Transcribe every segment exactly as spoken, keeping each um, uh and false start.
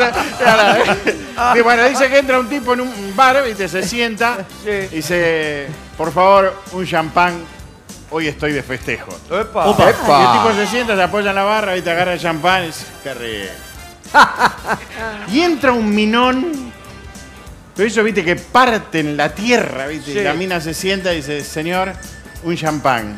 Y bueno, dice que entra un tipo en un bar, ¿viste? Se sienta y dice, por favor, un champán. Hoy estoy de festejo. Epa. Opa. Y el tipo se sienta, se apoya en la barra, y te agarra el champán y dice, qué rico. Y entra un minón. Pero eso, viste, que parte en la tierra, viste. Sí. Y la mina se sienta y dice, señor, un champán.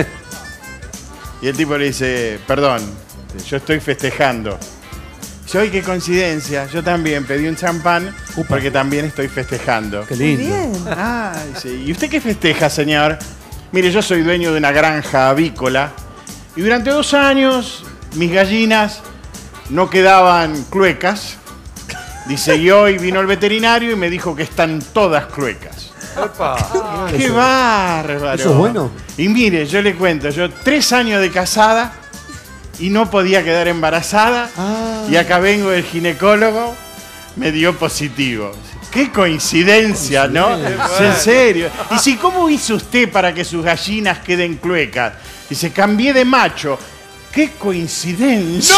Y el tipo le dice, perdón, yo estoy festejando. Dice, ¡ay, qué coincidencia! Yo también pedí un champán porque también estoy festejando. Qué lindo. Bien. Ah, dice, ¿y usted qué festeja, señor? Mire, yo soy dueño de una granja avícola y durante dos años mis gallinas no quedaban cluecas. Dice, y hoy vino el veterinario y me dijo que están todas cluecas. Epa. ¡Qué Eso- bárbaro! ¿Eso es bueno? Y mire, yo le cuento, yo tres años de casada y no podía quedar embarazada Ah. y acá vengo el ginecólogo, me dio positivo. ¡Qué coincidencia!, ¿no? En serio. Y si, ¿cómo hizo usted para que sus gallinas queden cluecas? Dice, cambié de macho. ¡Qué coincidencia!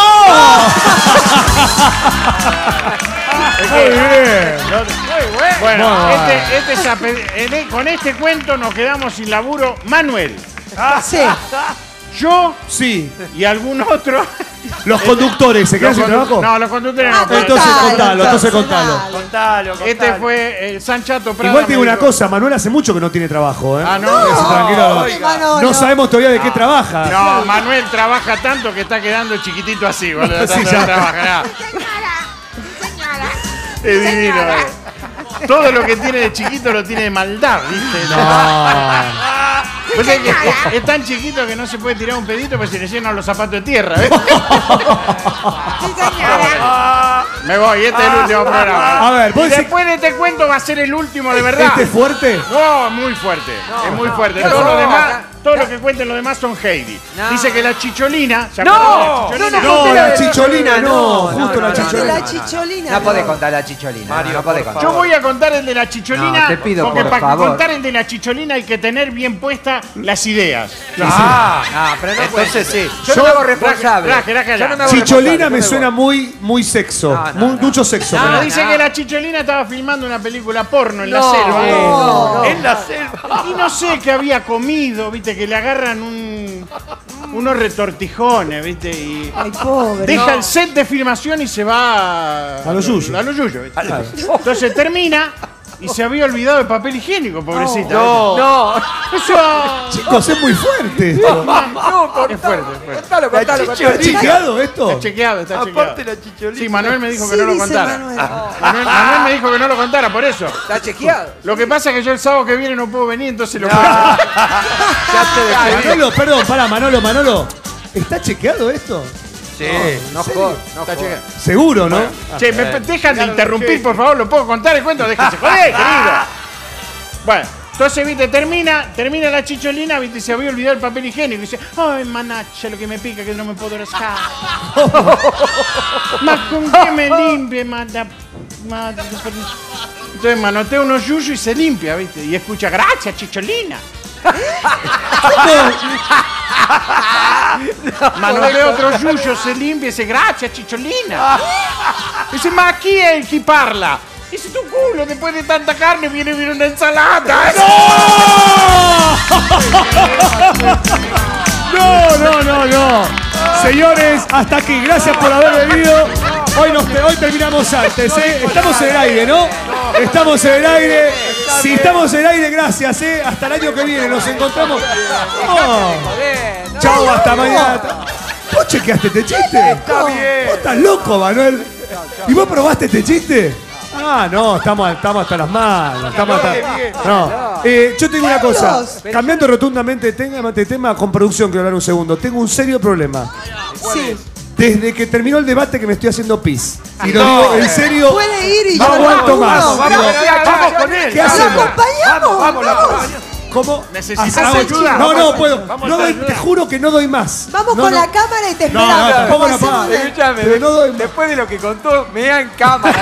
Muy bien. Muy bueno. Bueno, Muy este, este es ape- en e- con este cuento nos quedamos sin laburo. Manuel, Sí. yo Sí. y algún otro. Los conductores, ¿se quedan Los sin condu- trabajo? No, los conductores no. Ah, pueden. Entonces Contalo, contalo, entonces contalo. dale. Contalo, contalo. Este fue eh, Sanchato Prada. Igual te digo me una dijo- cosa, Manuel hace mucho que no tiene trabajo, ¿eh? Ah, ¿no? Quédese tranquilo. oiga. Manolo. No sabemos todavía de qué trabaja. No, Manuel trabaja tanto que está quedando chiquitito así, boludo. Sí, Tanto ya. que trabaja, no. Es divino, eh. Todo lo que tiene de chiquito lo tiene de maldad, ¿viste? No. Pues es, que es, es tan chiquito que no se puede tirar un pedito porque se le llenan los zapatos de tierra, ¿ves? Me voy, este es el último programa. A ver, vos Y decís- después de este cuento va a ser el último de verdad. ¿Este es fuerte? No, muy fuerte. es muy fuerte. Todo lo demás, todo lo que cuenten los demás son Heidi. Dice que la chicholina. ¿se No, acuerdan de la chicholina? No, la no, chicholina no. no, Justo no, la no, chicholina. La chicholina. No podés contar la chicholina. Mario, no podés por contar. Yo voy a contar el de la chicholina. No, te pido, porque por para favor. contar el de la chicholina hay que tener bien puestas las ideas. Ah, Ah, pero no entonces puede. sí. Yo, Yo- no me hago responsable. Raje, raje, raje, Yo no me hago Chicholina responsable, me yo suena voy. muy, muy sexo. No, no, Muy- no. Mucho sexo. No, Pero pero- dice no. que la chicholina estaba filmando una película porno en la No, selva. no, no. En la selva. Y no sé qué había comido, viste, que le agarran un, unos retortijones, viste, y Ay, pobre. deja No. el set de filmación y se va A lo suyo. A lo suyo, ¿viste? Entonces termina y se había olvidado el papel higiénico, pobrecita. No. No, Eso Chicos, es muy fuerte esto. no, es fuerte, es fuerte. contalo, contalo, ¿Está contalo. chequeado esto? Está chequeado, está Aparte chequeado. la chicholina. Sí, Manuel me dijo Sí, que no lo dice contara. Manuel. Manuel, Manuel me dijo que no lo contara, por eso. Está chequeado. Lo que pasa es que yo el sábado que viene no puedo venir, entonces lo Ya te despedí. Manolo, perdón, pará, Manolo, Manolo. ¿Está chequeado esto? Sí. No jodas, no Está jodas. chequeado. Seguro, ¿no? Che, me dejan de interrumpir, por favor, ¿lo puedo contar el cuento? Déjense joder, querido. Bueno, entonces, viste, termina, termina la chicholina, viste, se había olvidado el papel higiénico. Y dice, ay, manacha, lo que me pica que no me puedo rascar. Más con qué me limpie, manda. manda- Entonces manotea unos yuyos y se limpia, viste, y escucha, gracias, chicholina. Manotea otro yuyo, se limpia y dice, gracias, chicholina. Dice, ma aquí è il chi parla. Dice, tu culo, después de tanta carne viene, viene una ensalada. No, no, no, no. Señores, hasta aquí. Gracias por haber venido. Hoy, nos, hoy terminamos antes, ¿eh? Estamos en el aire, ¿no? Estamos en el aire. Si estamos en el aire, gracias, ¿eh? Hasta el año que viene. Nos encontramos. Oh. Chau, hasta mañana. ¿Vos chequeaste este chiste? Está bien. ¿Vos estás loco, Manuel? ¿Y vos probaste este chiste? Ah, no, estamos, estamos hasta las manos. Estamos hasta... No. Eh, yo tengo una cosa. Cambiando rotundamente de tema, de tema con producción, quiero hablar un segundo. Tengo un serio problema. Sí. Desde que terminó el debate que me estoy haciendo pis. Y lo No. digo en serio. Puede ir y No yo aguanto no, más. no, Vamos, no. vamos, vamos con él. ¿Qué ¿Lo hacemos? acompañamos? Vamos, la Vamos. acompañamos. ¿Cómo? ¿Necesitas Hago- ayuda? No, no Vamos, puedo. vamos No a doy- ayudar. te juro que no doy más. Vamos No, con no. la cámara y te No, esperamos. no, tampoco la Hacemos paga. una- Escúchame, Pero no doy- después de lo que contó, me da en cámara.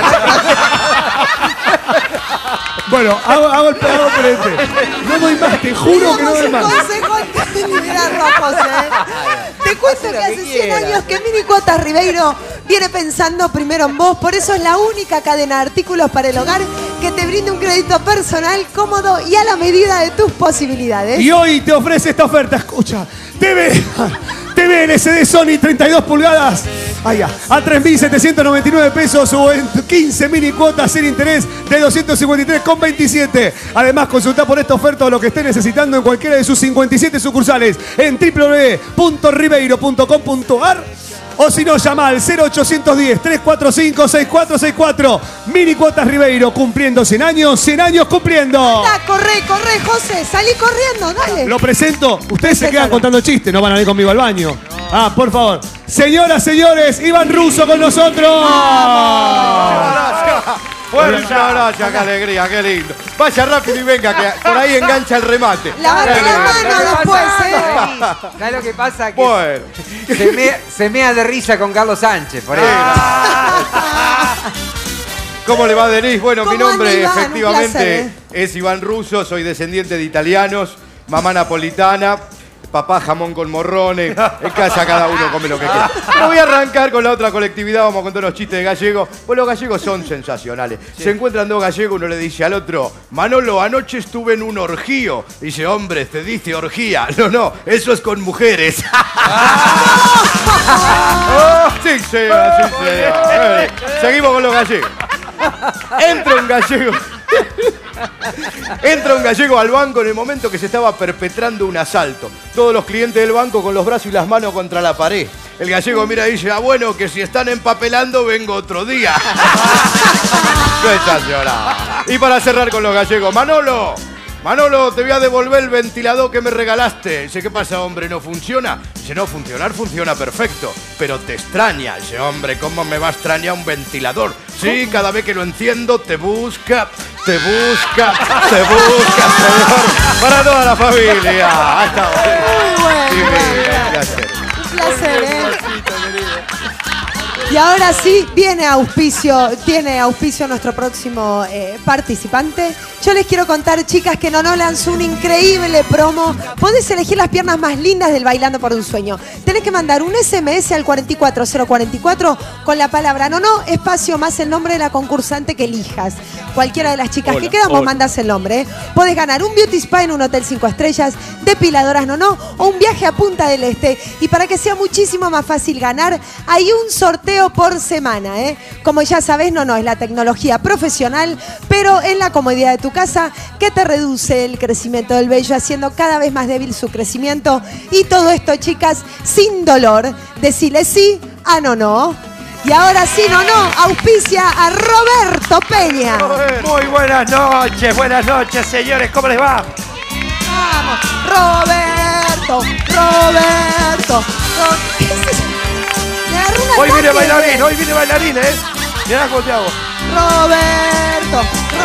Bueno, hago, hago el pegado por este. No doy más, te juro que no doy Tenemos más. un consejo antes de liberar rojos, ¿eh? Te cuento que hace cien años que Mini Cuotas Ribeiro viene pensando primero en vos. Por eso es la única cadena de artículos para el hogar que te brinda un crédito personal, cómodo y a la medida de tus posibilidades. Y hoy te ofrece esta oferta, escucha. T V, T V L C D Sony treinta y dos pulgadas. Allá, a tres mil setecientos noventa y nueve pesos o en quince mini cuotas sin interés de doscientos cincuenta y tres con veintisiete. Además, consulta por esta oferta o lo que esté necesitando en cualquiera de sus cincuenta y siete sucursales en w w w punto ribeiro punto com punto a r o si no, llama al cero ochocientos diez, trescientos cuarenta y cinco, sesenta y cuatro sesenta y cuatro. Mini Cuotas Ribeiro, cumpliendo cien años, cien años cumpliendo. Anda, corre, corre, José, salí corriendo, dale. Lo presento. Ustedes se quedan contando chistes, no van a ir conmigo al baño. Ah, por favor. Señoras, señores, Iván Russo con nosotros. Muchas gracias, qué alegría, qué lindo. Vaya rápido y venga, que por ahí engancha el remate. Lavate la mano después, ¿eh? ¿Sabes lo que pasa? Que Bueno. se, mea, se mea de risa con Carlos Sánchez, por ahí. ¿Cómo le va, Denise? Bueno, mi ¿Cómo nombre anda, Iván? Un efectivamente placer, es Iván Russo, soy descendiente de italianos, mamá napolitana, papá jamón con morrones, en casa cada uno come lo que quiera. Pero voy a arrancar con la otra colectividad, vamos a contar unos chistes de gallegos. Pues los gallegos son sensacionales. Se encuentran dos gallegos, uno le dice al otro, Manolo, anoche estuve en un orgío. Dice, hombre, te dice orgía. No, no, eso es con mujeres. Oh, sí, señora, sí, señora. Seguimos con los gallegos. Entra un gallego. Entra un gallego al banco en el momento que se estaba perpetrando un asalto. Todos los clientes del banco con los brazos y las manos contra la pared. El gallego mira y dice, ah, bueno, que si están empapelando vengo otro día. Sensacional. Y para cerrar con los gallegos, Manolo, Manolo, te voy a devolver el ventilador que me regalaste. Dice, ¿qué pasa, hombre? ¿No funciona? Dice, no, funcionar funciona perfecto, pero te extraña. Dice, hombre, ¿cómo me va a extrañar un ventilador? Sí, cada vez que lo enciendo te busca, te busca, te busca, señor. Para toda la familia. Hasta Muy bueno, Sí, muy bueno. un placer. Un placer, ¿eh? Y ahora sí, viene auspicio, tiene auspicio nuestro próximo eh, participante. Yo les quiero contar, chicas, que Nono lanzó un increíble promo. Podés elegir las piernas más lindas del Bailando por un Sueño. Tenés que mandar un ese eme ese al cuatro cuatro cero cuatro cuatro con la palabra Nono, espacio más el nombre de la concursante que elijas. Cualquiera de las chicas Hola, que quedan, vos hola. mandás el nombre. ¿eh? Podés ganar un beauty spa en un hotel cinco estrellas, depiladoras Nono o un viaje a Punta del Este. Y para que sea muchísimo más fácil ganar, hay un sorteo por semana, ¿eh? Como ya sabés, no, no, es la tecnología profesional, pero en la comodidad de tu casa, que te reduce el crecimiento del vello, haciendo cada vez más débil su crecimiento. Y todo esto, chicas, sin dolor. Decile sí a no, no. Y ahora sí, no, no, auspicia a Roberto Peña. Muy buenas noches, buenas noches, señores, ¿cómo les va? Vamos, Roberto, Roberto. Ro- ¿Qué es eso? Me agarró un Hoy viene ataque. bailarín, hoy viene bailarín, ¿eh? Mirá cómo te hago. Roberto,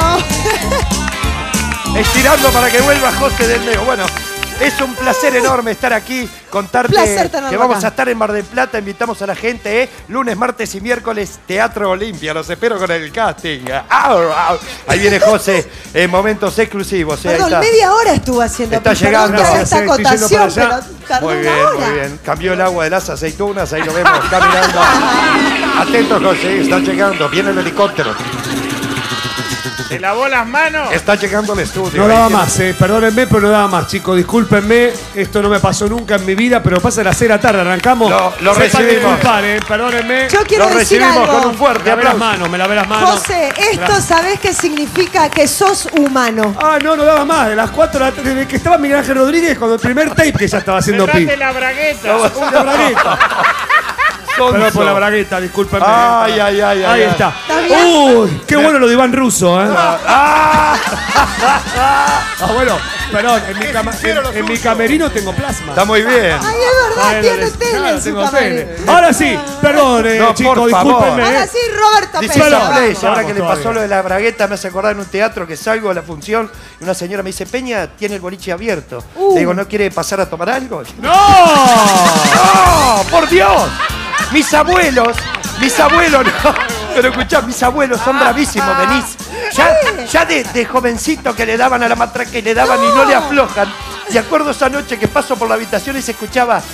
Ro- Estirando para que vuelva José del Neo. Bueno, es un placer enorme estar aquí, contarte Placer tenerlo que vamos acá. a estar en Mar del Plata, invitamos a la gente, ¿eh? Lunes, martes y miércoles, Teatro Olimpia, los espero con el casting. Au, au. Ahí viene José, en momentos exclusivos, ¿eh? Ahí Perdón, está. media hora estuvo haciendo. Está perdón llegando, toda sí, esta sí, estoy yendo acotación, para allá. pero tardó Muy una bien, hora. muy bien. Cambió el agua de las aceitunas, ahí lo vemos caminando. Atento, José, está llegando, viene el helicóptero. ¿Se lavó las manos? Está llegando al estudio. No ahí daba tiene- más, eh. Perdónenme, pero no daba más, chicos. Discúlpenme, esto no me pasó nunca en mi vida, pero pasa a las seis de la tarde, arrancamos. Lo- lo Sepan recibimos. disculpar, eh. Perdónenme. Yo quiero Lo decir recibimos algo. con un fuerte Me lavé las aplauso. manos, me lavé las manos. José, esto sabés qué significa que sos humano. Ah, no, no daba más. De las cuatro de la tarde, desde que estaba Miguel Ángel Rodríguez, con el primer tape que ya estaba haciendo pi. Cerrate la bragueta. Una bragueta. Perdón por la bragueta, discúlpenme. Ay, ay, ay, ay, Ahí ay. está. ¿Está bien? Uy, qué bueno lo de Iván Russo, ¿eh? ¡Ah! Ah, bueno, perdón, en mi, cama- sincero lo en, en mi suyo. camerino tengo plasma. Está muy bien. Ay, es verdad, Bueno, tiene les- tele claro, en su tengo camerino. tele. Ahora sí, perdón, eh, No, por chicos, favor. discúlpenme. Ahora eh. sí, Roberto Dice Peña. esa Vamos, place, ahora vamos que le todavía. pasó lo de la bragueta, me hace acordar en un teatro que salgo a la función y una señora me dice, Peña, tiene el boliche abierto. Uh. Le digo, ¿no quiere pasar a tomar algo? ¡No! ¡No! ¡Por Dios! Mis abuelos, mis abuelos, no. Pero escuchá, mis abuelos son bravísimos, Denise. Ya, ya de, de jovencito que le daban a la matraca y le daban y no le aflojan. De acuerdo esa noche que paso por la habitación y se escuchaba,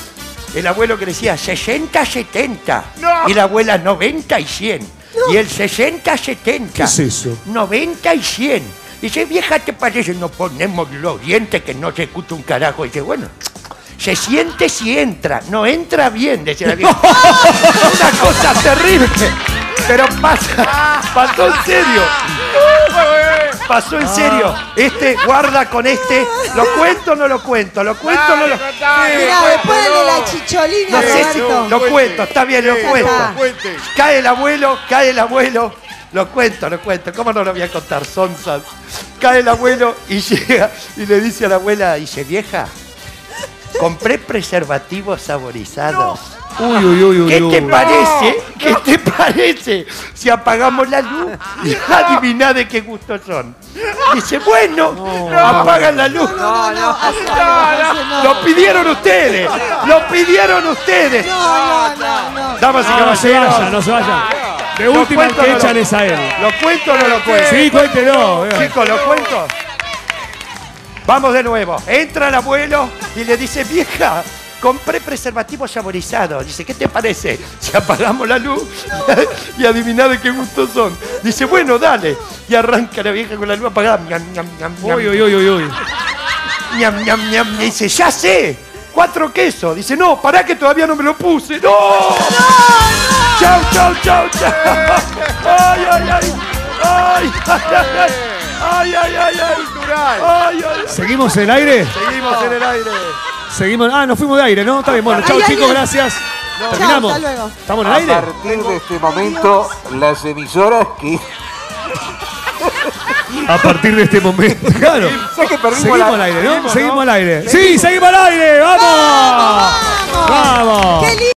El abuelo que decía sesenta, setenta. No. Y la abuela noventa y cien. Y el sesenta, setenta. ¿Qué es eso? noventa y cien. Dice, vieja, ¿te parece? Nos ponemos los dientes que no se escucha un carajo. Dice, bueno, se siente si entra. No entra bien, decía la vieja. Una cosa terrible. Pero pasa, pasó en serio. Pasó en serio. Este guarda con este. ¿Lo cuento o no lo cuento? ¿Lo cuento o no lo cuento? Mira, después de la chicholina, No sé si Roberto. lo cuento, está bien, lo Sí, cuento. está. Cuente. Cae el abuelo, cae el abuelo. Lo cuento, lo cuento. ¿Cómo no lo voy a contar, sonzas? Cae el abuelo y llega y le dice a la abuela, dice, vieja, compré preservativos saborizados. Uy, uy, uy, uy. ¿Qué uy. te parece? ¿Qué te parece si apagamos la luz y adiviná de qué gusto son? Dice, bueno, apagan la luz. No, no, hace algo, hace no. Lo pidieron ustedes, lo pidieron ustedes. No, no, no, no. Damas y No, no se caballeros. vaya, no se vaya. De ¿Lo última cuento o que no lo- echan es a él. ¿Lo cuento o no lo cuento? Sí, cuéntelo. eh. Chicos, ¿lo cuento? Vamos de nuevo. Entra el abuelo y le dice, vieja, compré preservativos saborizados. Dice, ¿qué te parece? Si apagamos la luz y adiviná de qué gusto son. Dice, bueno, dale. Y arranca la vieja con la luz apagada. Ñam, ñam, ñam, ñam. Uy, uy, uy, uy, uy. Ñam, ñam, ñam. Y dice, ya sé. Cuatro quesos. Dice, no, pará que todavía no me lo puse. ¡No! ¡No, no! ¡Chau, chau, chau, chau! ¡Ay, ay, ay! ¡Ay, ay, ay! ay. ¡Ay, ay, ay, ay! Cultural. ¡Ay, ay! ¿Seguimos en el aire? Seguimos en el aire. Seguimos. Ah, nos fuimos de aire, ¿no? Está bien. Bueno, chau, Ay, ay, chicos, ay. gracias. Chao, Terminamos. hasta luego. ¿Estamos en el A aire? partir de este momento, las emisoras que... A partir de este momento. Claro. Sé que perdimos Seguimos la- al aire, ¿no? seguimos, Seguimos ¿no? al aire. Sí, seguimos al aire. ¡Vamos! ¡Vamos! ¡Vamos! ¡Qué lindo!